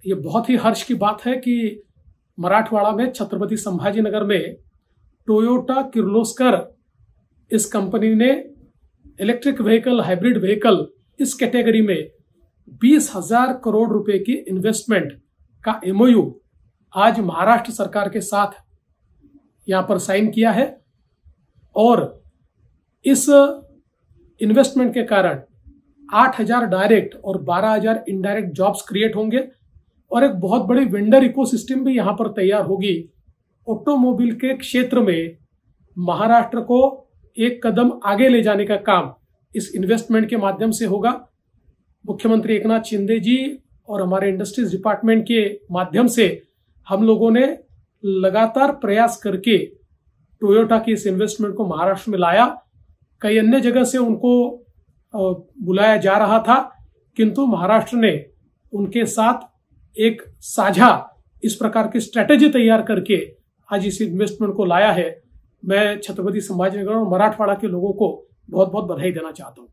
ये बहुत ही हर्ष की बात है कि मराठवाड़ा में छत्रपति संभाजीनगर में टोयोटा किर्लोस्कर इस कंपनी ने इलेक्ट्रिक व्हीकल, हाइब्रिड व्हीकल इस कैटेगरी में 20,000 करोड़ रुपए की इन्वेस्टमेंट का एमओयू आज महाराष्ट्र सरकार के साथ यहां पर साइन किया है। और इस इन्वेस्टमेंट के कारण 8,000 डायरेक्ट और 12,000 इनडायरेक्ट जॉब्स क्रिएट होंगे और एक बहुत बड़ी वेंडर इकोसिस्टम भी यहां पर तैयार होगी। ऑटोमोबाइल के क्षेत्र में महाराष्ट्र को एक कदम आगे ले जाने का काम इस इन्वेस्टमेंट के माध्यम से होगा। मुख्यमंत्री एकनाथ शिंदे जी और हमारे इंडस्ट्रीज डिपार्टमेंट के माध्यम से हम लोगों ने लगातार प्रयास करके टोयोटा की इस इन्वेस्टमेंट को महाराष्ट्र में लाया। कई अन्य जगह से उनको बुलाया जा रहा था, किंतु महाराष्ट्र ने उनके साथ एक साझा इस प्रकार की स्ट्रेटेजी तैयार करके आज इस इन्वेस्टमेंट को लाया है। मैं छत्रपति संभाजीनगर और मराठवाड़ा के लोगों को बहुत बहुत बधाई देना चाहता हूं।